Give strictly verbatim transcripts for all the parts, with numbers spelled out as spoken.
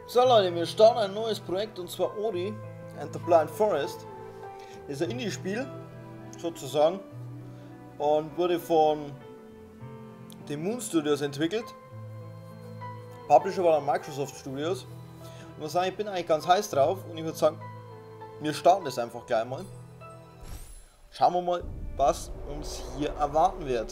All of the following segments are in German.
So Leute, wir starten ein neues Projekt und zwar Ori and the Blind Forest. Das ist ein Indie-Spiel, sozusagen, und wurde von den Moon Studios entwickelt. Publisher war dann Microsoft Studios. Und ich muss sagen, ich bin eigentlich ganz heiß drauf und ich würde sagen, wir starten das einfach gleich mal. Schauen wir mal, was uns hier erwarten wird.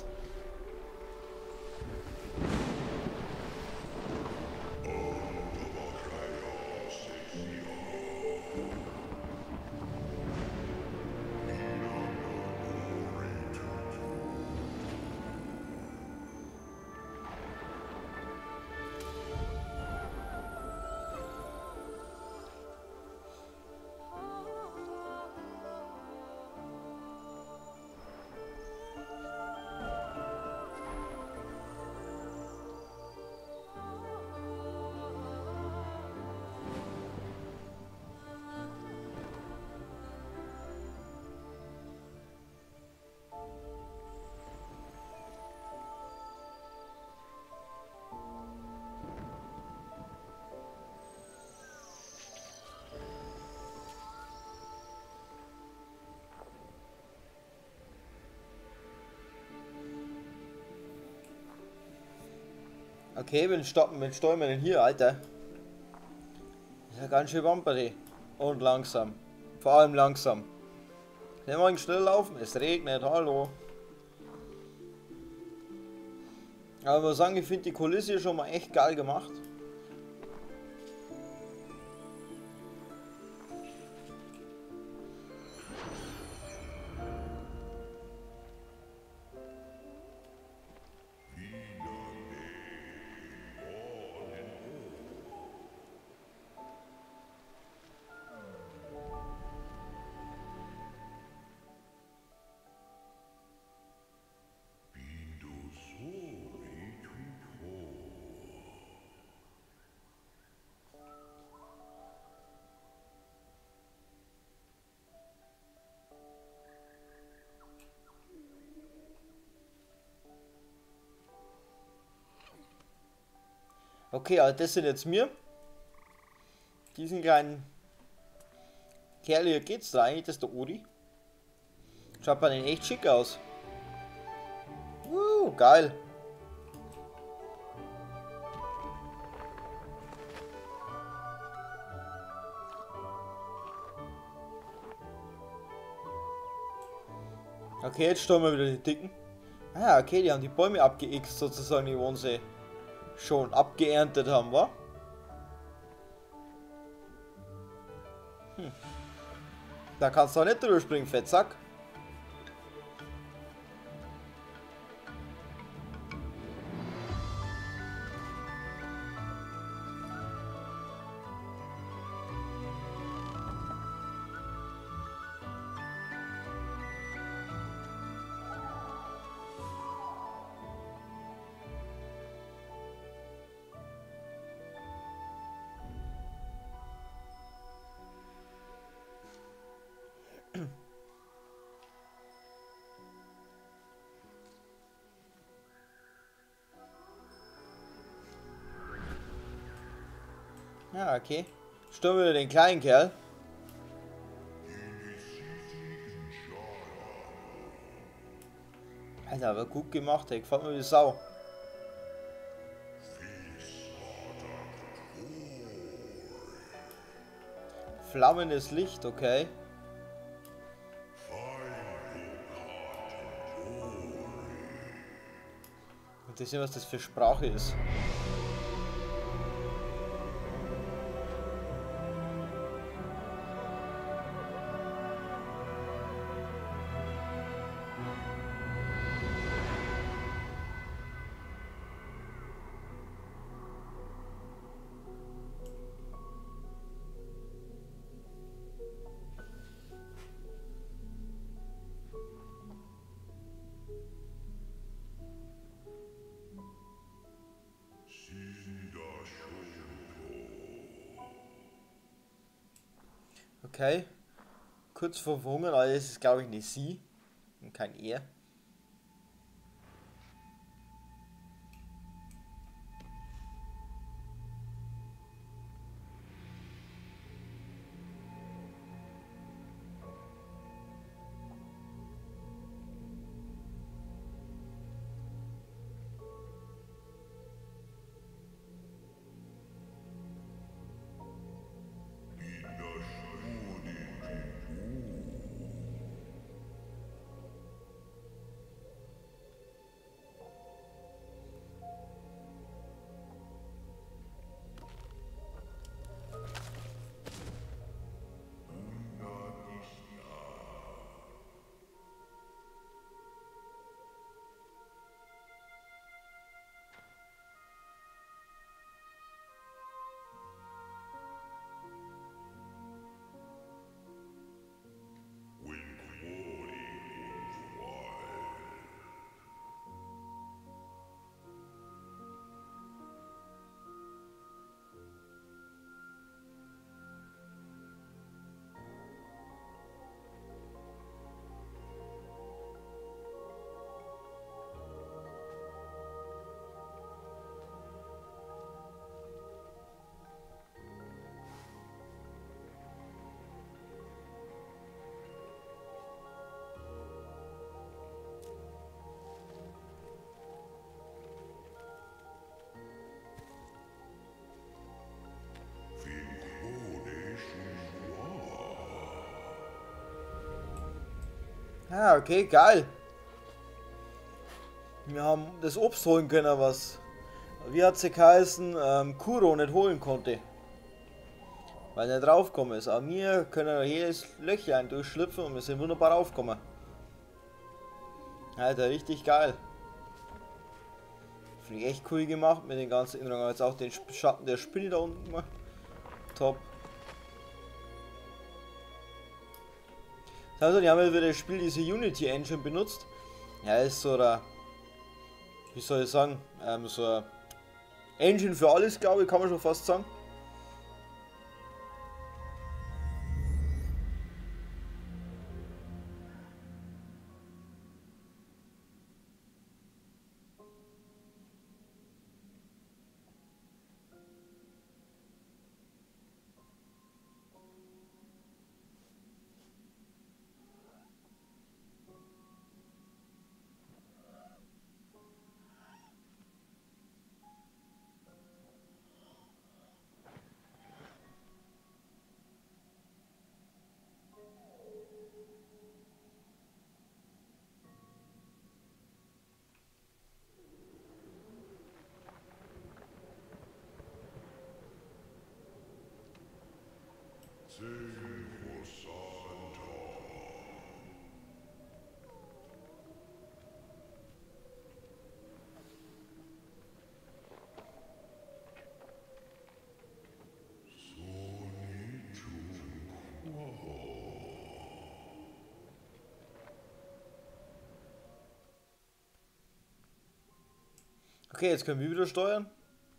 Okay, wenn stoppen, wenn steuern wir denn hier, Alter? Das ist ja ganz schön wampere. Und langsam. Vor allem langsam. Können wir schnell laufen? Es regnet, hallo. Aber ich muss sagen, ich finde die Kulisse hier schon mal echt geil gemacht. Okay, also das sind jetzt mir. Diesen kleinen Kerl hier geht's da eigentlich, das ist der Ori. Schaut bei den echt schick aus. Uh, geil. Okay, jetzt stellen wir wieder die Dicken. Ah, okay, die haben die Bäume abgeixt sozusagen, die wollen sie schon abgeerntet haben, wa? Hm. Da kannst du auch nicht drüber springen, Fettsack. Ja, okay. Stürmen wir den kleinen Kerl. Alter, aber gut gemacht, ey. Gefällt mir wie Sau. Flammendes Licht, okay. Und das ist ja, was das für Sprache ist. Okay. Kurz vor Verhungern, aber das ist glaube ich nicht sie. Und kein er. Ah, okay, geil. Wir haben das Obst holen können, was, wie hat sie geheißen, ähm, Kuro nicht holen konnte. Weil er nicht draufgekommen ist. Aber wir können jedes Löchlein durchschlüpfen und wir sind wunderbar raufgekommen. Alter, richtig geil. Finde ich echt cool gemacht mit den ganzen Erinnerungen. Jetzt auch den Schatten der Spinne da unten gemacht. Top. Also, die haben ja wieder das Spiel diese Unity Engine benutzt. Ja, ist so der, wie soll ich sagen, ähm, so ein Engine für alles, glaube ich, kann man schon fast sagen. Okay, jetzt können wir wieder steuern.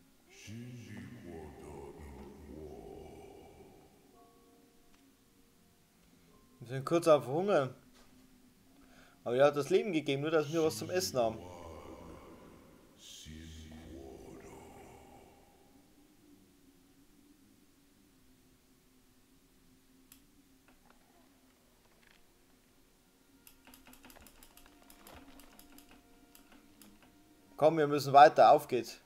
Wir sind kurz am Verhungern. Aber er hat das Leben gegeben, nur dass wir was zum Essen haben. Komm, wir müssen weiter, auf geht's.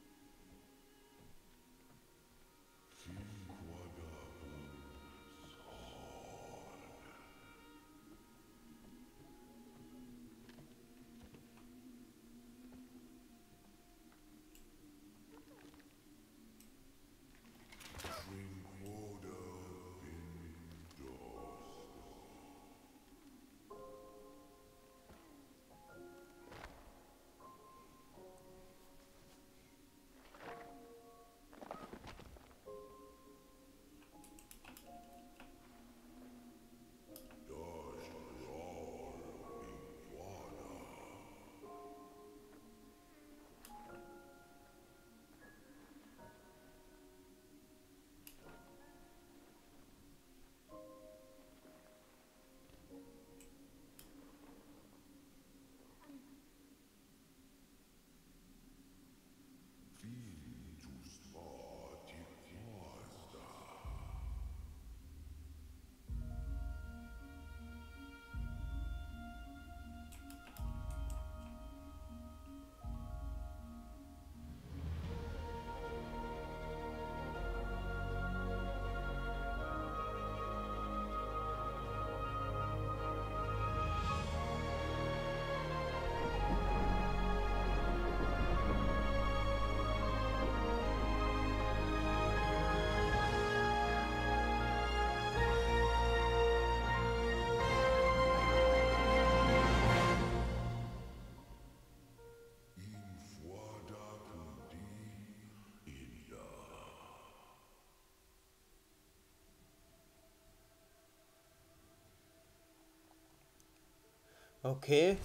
Okay.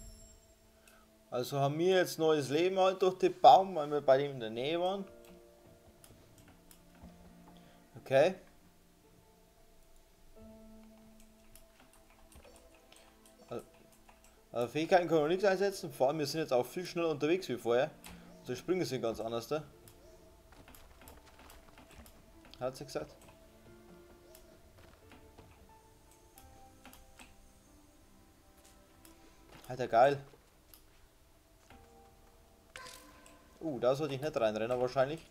Also haben wir jetzt neues Leben halt durch den Baum, weil wir bei dem in der Nähe waren. Okay. Also Fähigkeiten können wir nichts einsetzen, vor allem wir sind jetzt auch viel schneller unterwegs wie vorher. Unsere Sprünge sind ganz anders da. Hat sie gesagt. Alter, geil. Uh, da sollte ich nicht reinrennen wahrscheinlich.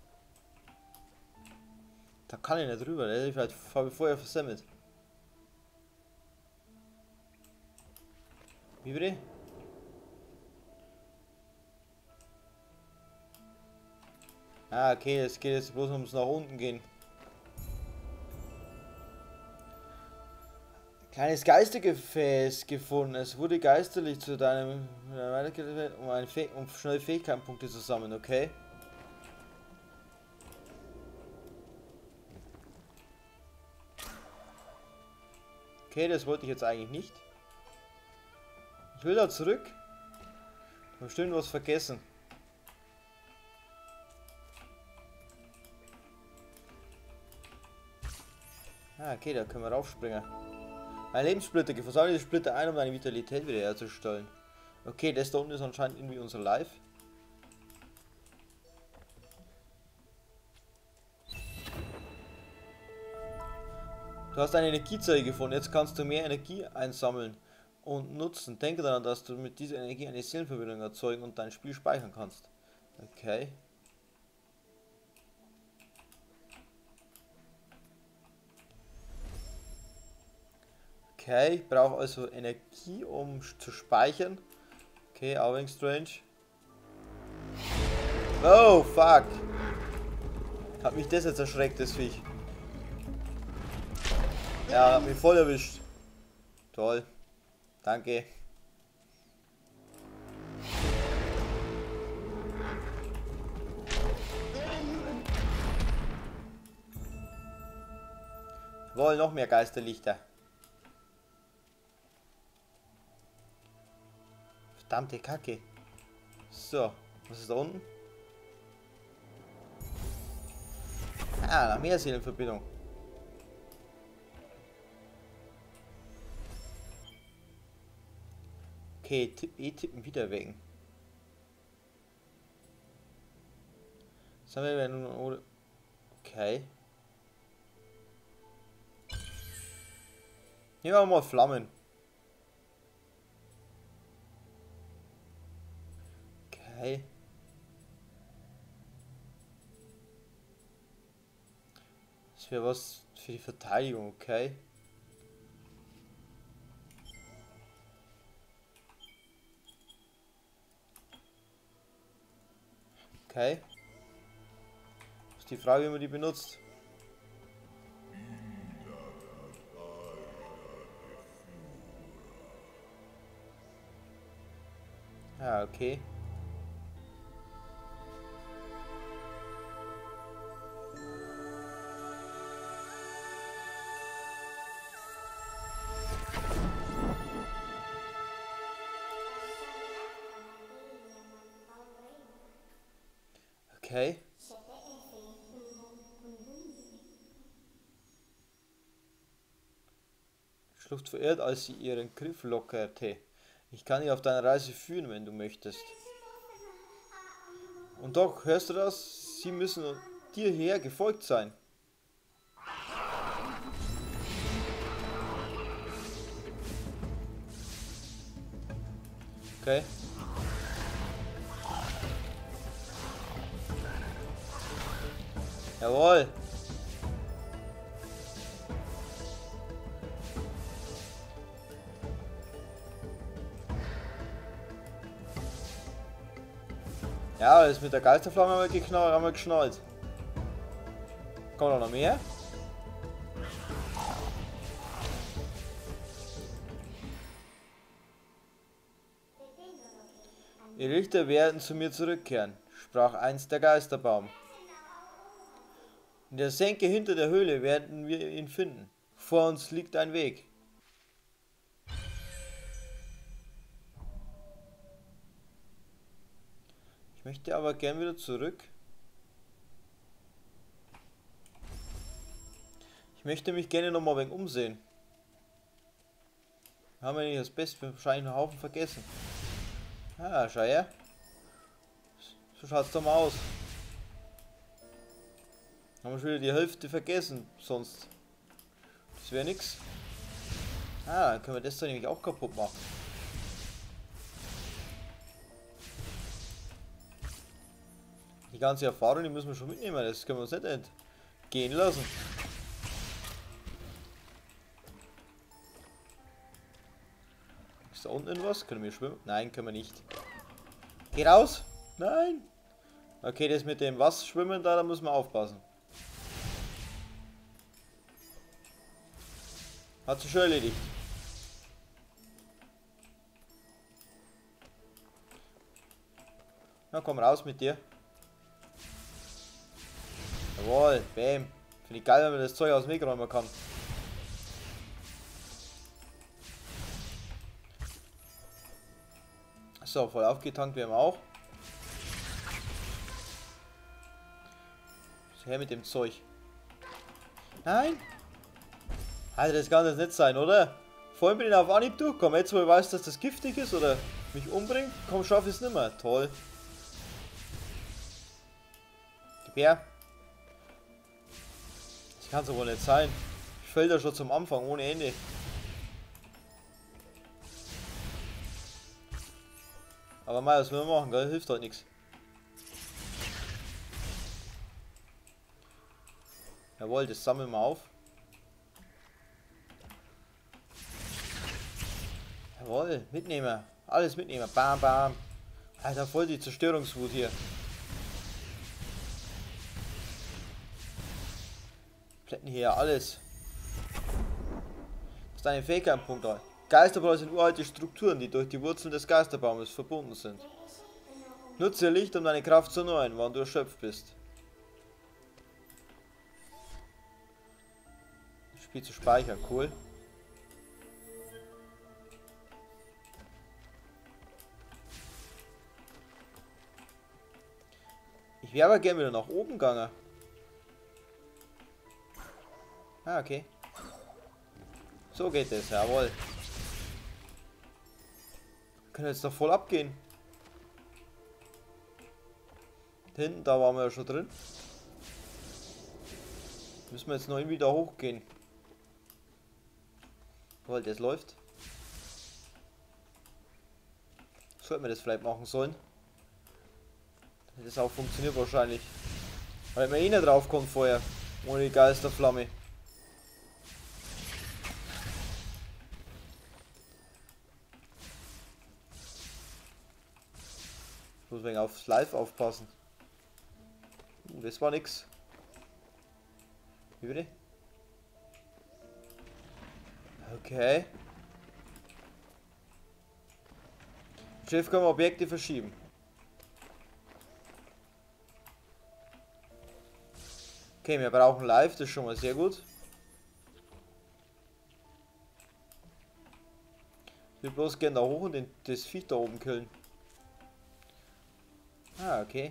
Da kann ich nicht rüber, der hätte ich vielleicht vorher versemmelt. Wie bitte? Ah, okay, es geht jetzt bloß ums nach unten gehen. Kleines Geistergefäß gefunden. Es wurde geisterlich zu deinem um, eine Fäh um schnelle Fähigkeitenpunkte zu sammeln, okay? Okay, das wollte ich jetzt eigentlich nicht. Ich will da zurück. Ich habe bestimmt was vergessen. Ah, okay, da können wir raufspringen. Ein Lebenssplitter. Versammle die Splitter ein, um deine Vitalität wiederherzustellen. Okay, das da unten ist anscheinend irgendwie unser Live. Du hast eine Energiezelle gefunden. Jetzt kannst du mehr Energie einsammeln und nutzen. Denke daran, dass du mit dieser Energie eine Seelenverbindung erzeugen und dein Spiel speichern kannst. Okay. Okay, ich brauche also Energie, um zu speichern. Okay, auch wegen strange. Oh, fuck. Hat mich das jetzt erschreckt, das Viech. Ja, hat mich voll erwischt. Toll. Danke. Wohl noch mehr Geisterlichter. Verdammte Kacke. So, was ist da unten? Ah, noch mehr Seelenverbindung. Okay, tipp, E-Tippen wieder wegen. Sammeln wir nun. Okay. Nehmen wir mal Flammen. Okay. Das wäre was für die Verteidigung, okay. Okay. Ist die Frage, wie man die benutzt. Ah, okay. Okay. Schlucht verirrt, als sie ihren Griff lockerte. Ich kann dich auf deine Reise führen, wenn du möchtest. Und doch, hörst du das? Sie müssen dir her gefolgt sein. Okay. Jawohl. Ja, das mit der Geisterflamme haben wir geknallt, haben wir geschnallt. Kommt da noch mehr? Die Richter werden zu mir zurückkehren, sprach einst der Geisterbaum. In der Senke hinter der Höhle werden wir ihn finden. Vor uns liegt ein Weg. Ich möchte aber gern wieder zurück. Ich möchte mich gerne noch mal ein wenig umsehen. Haben wir nicht das Beste, wahrscheinlich einen Haufen vergessen. Ah, schau her. So schaut's doch mal aus. Haben wir schon wieder die Hälfte vergessen, sonst. Das wäre nix. Ah, dann können wir das dann nämlich auch kaputt machen. Die ganze Erfahrung, die müssen wir schon mitnehmen, das können wir uns nicht entgehen lassen. Ist da unten irgendwas? Können wir schwimmen? Nein, können wir nicht. Geh raus! Nein! Okay, das mit dem was schwimmen da, da muss man aufpassen. Hat sich schon erledigt. Na komm raus mit dir. Jawohl, bam. Finde ich geil, wenn man das Zeug aus dem Weg räumen kann. So, voll aufgetankt wir haben auch. So, her mit dem Zeug. Nein! Alter, das kann das nicht sein, oder? Vorhin bin ich auf Anhieb durchgekommen. Jetzt, wo ich weiß, dass das giftig ist oder mich umbringt, komm, schaff ich es nicht mehr. Toll. Gib her. Das kann es wohl nicht sein. Ich fällt ja schon zum Anfang, ohne Ende. Aber mal, was will man machen, gell? Hilft halt nichts. Jawohl, das sammeln wir auf. Jawohl, mitnehmen. Alles mitnehmen. Bam, bam. Alter, voll die Zerstörungswut hier. Plätten hier alles. Das ist eine Fähigkeitenpunkt. Geisterbäume sind uralte Strukturen, die durch die Wurzeln des Geisterbaumes verbunden sind. Nutze Licht, um deine Kraft zu erneuern, wann du erschöpft bist. Spiel zu speichern, cool. Ich wäre aber gerne wieder nach oben gegangen. Ah, okay. So geht es, jawohl. Wir können jetzt da voll abgehen. Hinten, da waren wir ja schon drin. Müssen wir jetzt noch irgendwie da hochgehen. Weil das läuft. Sollten wir das vielleicht machen sollen. Das auch funktioniert wahrscheinlich. Weil man eh nicht drauf kommt vorher. Ohne die Geisterflamme. Ich muss wegen aufs Live aufpassen. Uh, das war nix. Wie bitte? Okay. Schiff kann man Objekte verschieben. Okay, wir brauchen Live, das ist schon mal sehr gut. Ich will bloß gerne da hoch und den, das Viech da oben killen. Ah, okay.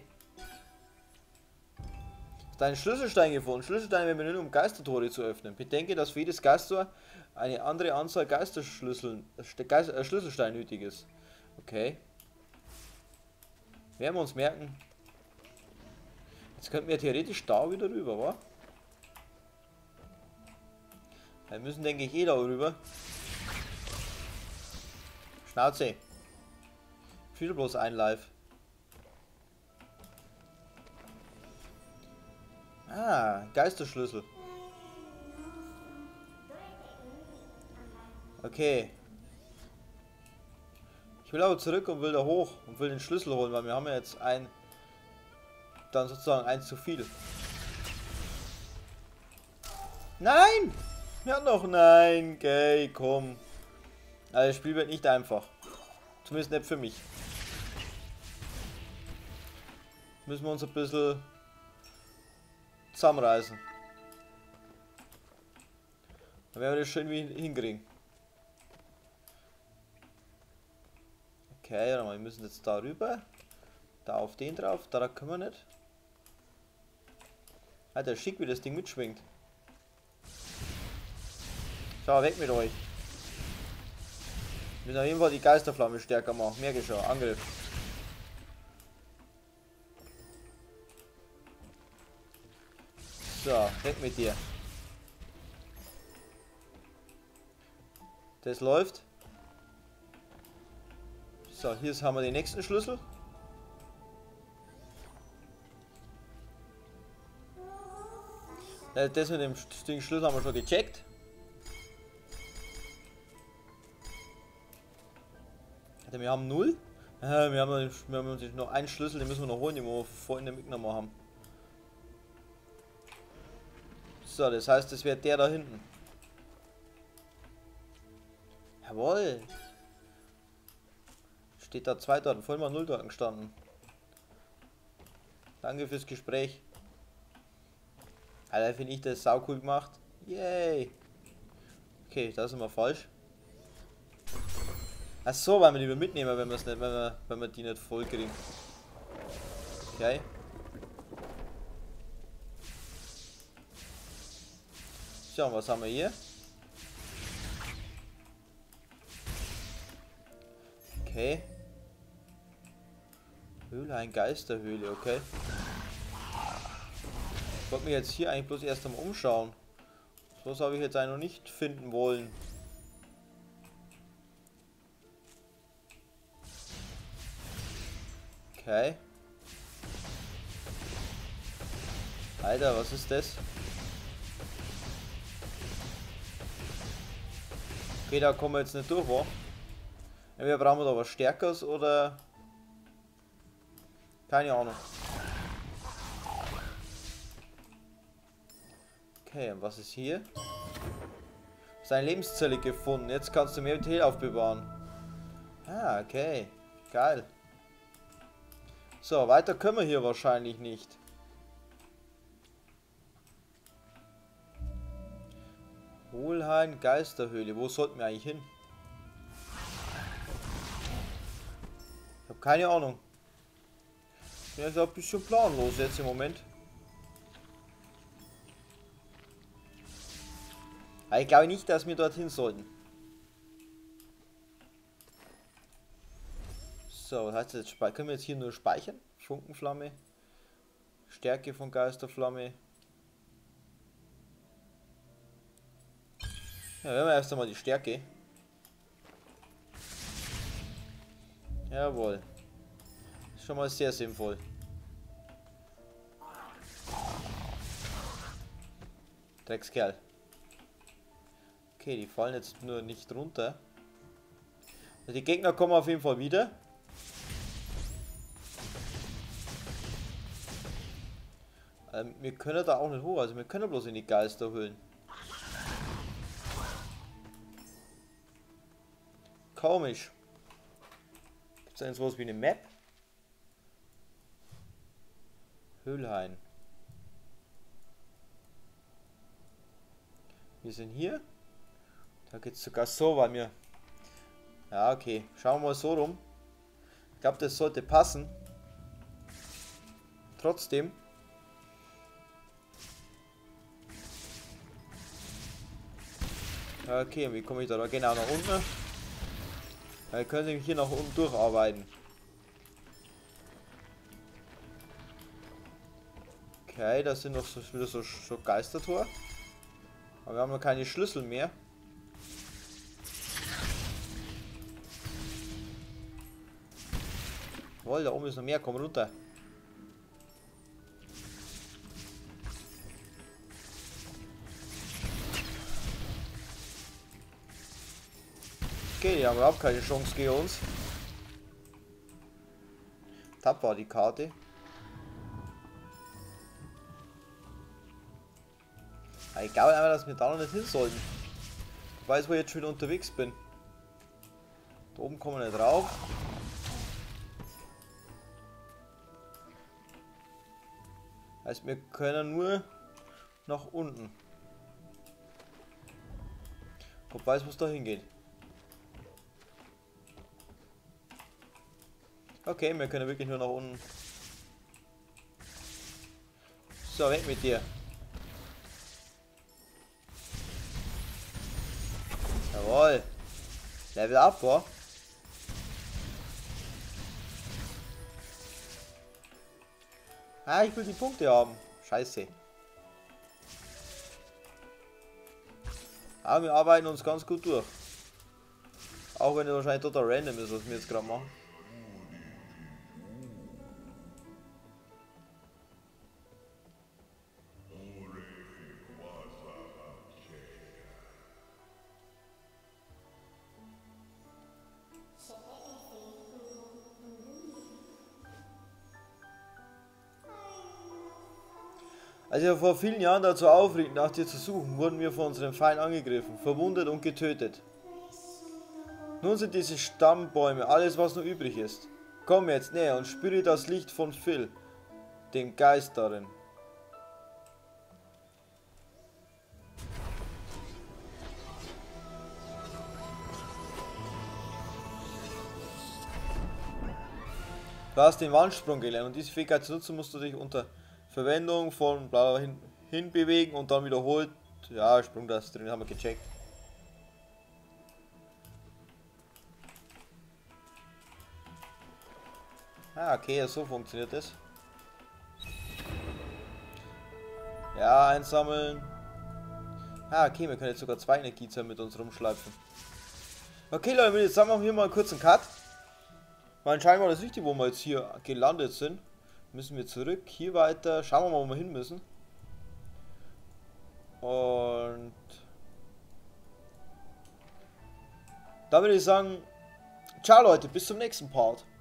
Hast einen Schlüsselstein gefunden. Schlüsselsteine werden benötigt, um Geistertore zu öffnen. Bedenke, dass für jedes Geistertor eine andere Anzahl Geisterschlüssel, Geist, äh, Schlüsselstein nötig ist. Okay. Werden wir uns merken. Jetzt könnten wir theoretisch da wieder rüber, wa? Wir müssen, denke ich, eh da rüber. Schnauze. Viel bloß ein Live. Ah, Geisterschlüssel. Okay. Ich will aber zurück und will da hoch und will den Schlüssel holen, weil wir haben ja jetzt ein... Dann sozusagen eins zu viel. Nein! Ja noch nein, okay, komm. Also das Spiel wird nicht einfach. Zumindest nicht für mich. Müssen wir uns ein bisschen zusammenreißen. Dann werden wir das schön wie hinkriegen. Okay, wir müssen jetzt da rüber. Da auf den drauf, da können wir nicht. Alter, schick, wie das Ding mitschwingt. Schau, weg mit euch. Wir müssen auf jeden Fall die Geisterflamme stärker machen. Merke ich schon. Angriff. So, weg mit dir. Das läuft. So, hier haben wir den nächsten Schlüssel. Das mit dem Schlüssel haben wir schon gecheckt. Alter, wir haben null. Äh, wir haben, wir haben noch einen Schlüssel, den müssen wir noch holen, den wir vorhin mitgenommen haben. So, das heißt, das wäre der da hinten. Jawohl. Steht da zwei dort, vorhin mal null dort gestanden. Danke fürs Gespräch. Alter, finde ich das sau cool gemacht. Yay. Okay, da sind wir falsch. Ach so, weil wir die mitnehmen, wenn wir es nicht, wenn wir, wenn wir die nicht voll kriegen. Okay. So, was haben wir hier? Okay. Höhle, ein Geisterhöhle, okay. Ich wollte mich jetzt hier eigentlich bloß erst einmal umschauen. So habe ich jetzt eigentlich noch nicht finden wollen. Okay. Alter, was ist das? Okay, da kommen wir jetzt nicht durch, wa? Entweder brauchen wir da was Stärkeres oder... Keine Ahnung. Okay, und was ist hier? Seine Lebenszelle gefunden. Jetzt kannst du mehr Tee aufbewahren. Ah, okay. Geil. So, weiter können wir hier wahrscheinlich nicht. Hohlhain Geisterhöhle. Wo sollten wir eigentlich hin? Ich habe keine Ahnung. Ich bin jetzt ein bisschen planlos jetzt im Moment. Aber ich glaube nicht, dass wir dorthin sollten. So, was heißt das jetzt? Können wir jetzt hier nur speichern? Funkenflamme. Stärke von Geisterflamme. Ja, wir haben erst einmal die Stärke. Jawohl. Ist schon mal sehr sinnvoll. Dreckskerl. Okay, die fallen jetzt nur nicht runter. Also die Gegner kommen auf jeden Fall wieder. Ähm, wir können da auch nicht hoch, also wir können bloß in die Geisterhöhlen. Komisch. Gibt es denn sowas wie eine Map? Höhlhain. Wir sind hier. Da geht es sogar so, weil wir... Ja, okay. Schauen wir mal so rum. Ich glaube, das sollte passen. Trotzdem. Okay, und wie komme ich da? Genau, nach unten. Dann können Sie mich hier nach unten durcharbeiten. Okay, das sind noch so, wieder so, so Geistertor. Aber wir haben noch keine Schlüssel mehr. Jawohl, da oben ist noch mehr. Komm runter. Okay, die haben überhaupt keine Chance gegen uns. Tapfer die Karte. Ich glaube einfach, dass wir da noch nicht hin sollten. Ich weiß, wo ich jetzt schon wieder unterwegs bin. Da oben kommen wir nicht drauf. Heißt, wir können nur nach unten. Ich weiß, wo es da hingeht. Okay, wir können wirklich nur nach unten. So, weg mit dir. Jawohl. Level up, wa? Ah, ich will die Punkte haben. Scheiße. Aber wir arbeiten uns ganz gut durch. Auch wenn es wahrscheinlich total random ist, was wir jetzt gerade machen. Als wir vor vielen Jahren dazu aufregten, nach dir zu suchen, wurden wir von unserem Feind angegriffen, verwundet und getötet. Nun sind diese Stammbäume alles, was noch übrig ist. Komm jetzt näher und spüre das Licht von Phil, den Geist darin. Du hast den Wandsprung gelernt und diese Fähigkeit zu nutzen, musst du dich unter Verwendung von bla bla hin, hinbewegen und dann wiederholt. Ja, Sprungtaste drin, haben wir gecheckt. Ah, okay, so funktioniert das. Ja, einsammeln. Ah, okay, wir können jetzt sogar zwei Energiezellen mit uns rumschleifen. Okay, Leute, jetzt machen wir hier mal kurz einen Cut. Weil scheinbar das Richtige, wo wir jetzt hier gelandet sind. Müssen wir zurück, hier weiter. Schauen wir mal, wo wir hin müssen. Und da würde ich sagen, ciao Leute, bis zum nächsten Part.